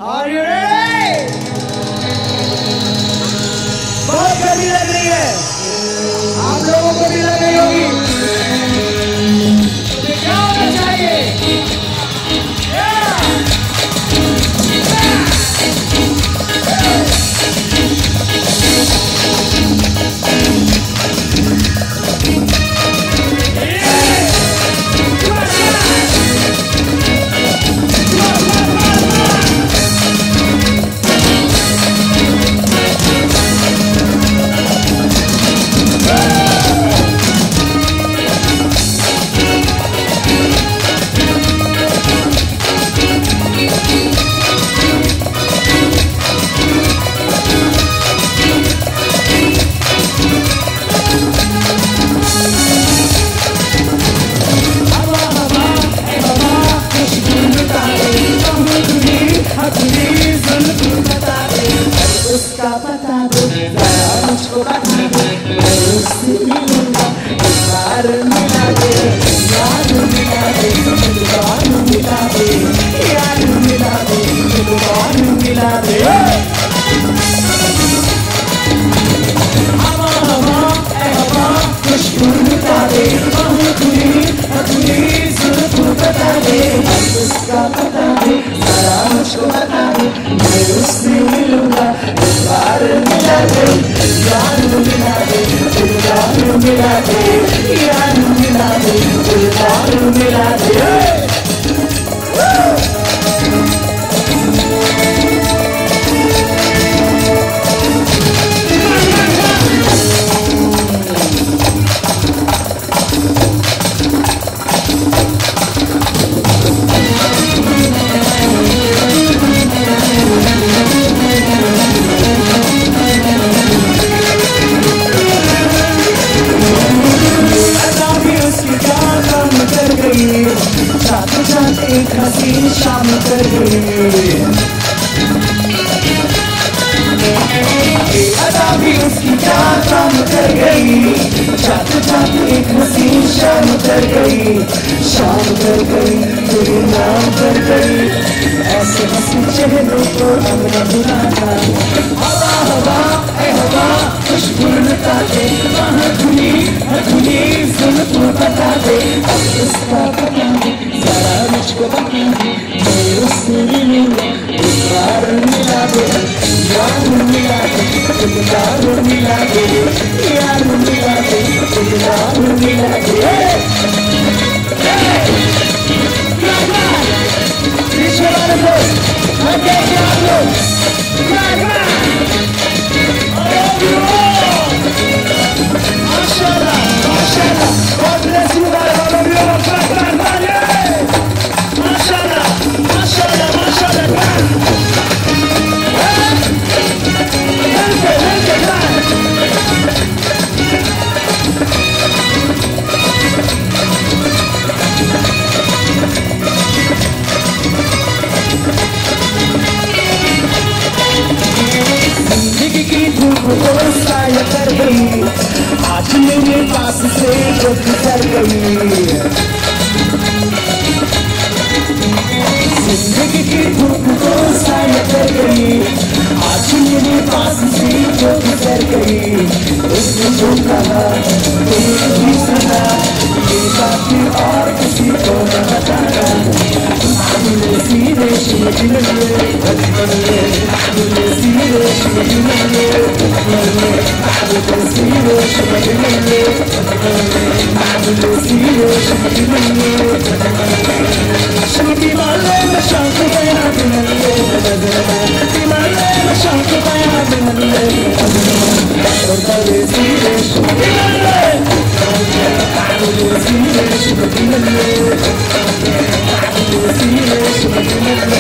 Are you ready? बहुत गर्मी लग रही है, आप लोगों को भी लग रही होगी। क्या होना चाहिए? उसका पता दो, जरा मुझको बता दो, मैं उससे मिलूंगा, एक बार मिला दे, याद मिला दे, एक बार मिला दे, याद मिला दे, एक बार मिला दे। हवा हवा ए हवा खुशबू मिटा दे, खुली जुल्फ बता दे, उसका पता दे, जरा मुझको बता दे, मैं उससे मिलूंगा, एक बार मिला दे, याद मिला दे, एक बार मिला दे, याद मिला दे, एक बार मिला दे। जाते जाते एक हसीन शाम कर गई, अदा भी उसकी क्या काम कर गई, जाते जाते एक हसीन शाम कर गई, शाम कर गई, तेरे नाम कर गई, ऐसे हंसी चेहरों को अब न भुलाना। हवा हवा ए हवा खुशबू मिटा दे, खुली जुल्फ बता दे, उसका पता दे, जरा मुझको बता दे, मैं उससे मिलूंगा, एक बार मिला दे, याद मिला दे, एक बार मिला दे, याद मिला दे, एक बार मिला दे। पीछे वाले लोग आगे आप लोग माशाल्लाह माशाल्लाह, God bless you guys, all of you, माशाल्लाह माशाल्लाह माशाल्लाह। जिंदगी की धूप को साया कर गई, आज मेरे पास से जो गुजर गई, जिंदगी की धूप को साया कर गई, आज मेरे पास से जो गुजर गई, उसने जो कहा तुमने भी सुना, ये बात और किसी को न बताना, मुझे सीधे शिवजी मिले, मुझे सीधे शिवजी मिले, मुझे सीधे शिवजी मिले, मुझे सीधे शिवजी मिले, शिवजी वाले में शांत गया मिले, वाले में शांत गया मिले, और मुझे सीधे शिवजी मिले, मुझे सीधे शिवजी मिले, मुझे सीधे शिवजी मिले।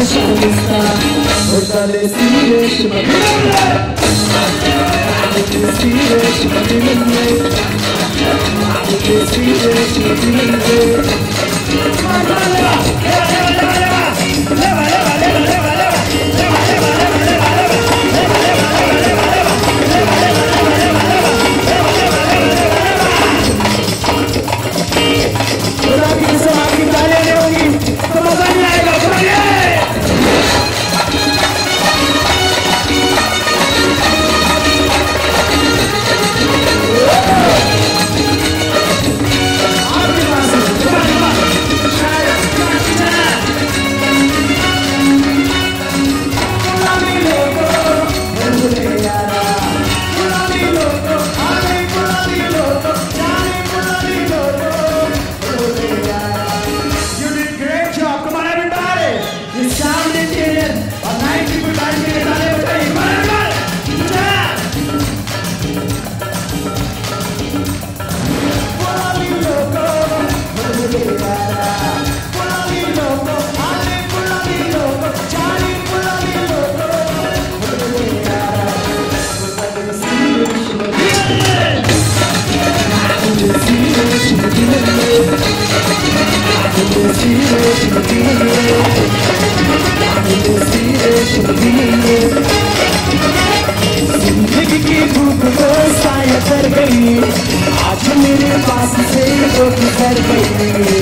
जिंदगी की धूप को साया कर गई, आज मेरे पास से वो गुजर गई।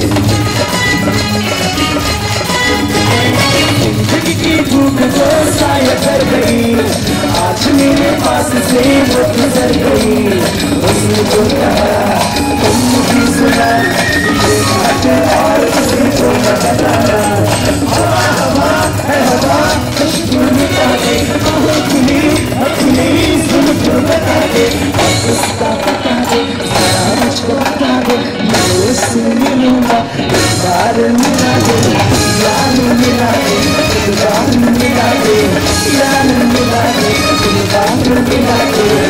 जिंदगी की धूप को साया कर गई, आज मेरे पास से वो गुजर गई। उसने जो कहा तुम भी सुना, और किसी को न बताना। हवा हवा है हवा, खुशबू निकाले, खुली अपनी सुनबू बता दे, उसका पता दे, सारा मुझको बता दे। मैं उससे मिलूंगा, एक बार मिला दे, यार मिला दे, एक बार मिला दे, यार मिला दे, एक बार मिला दे।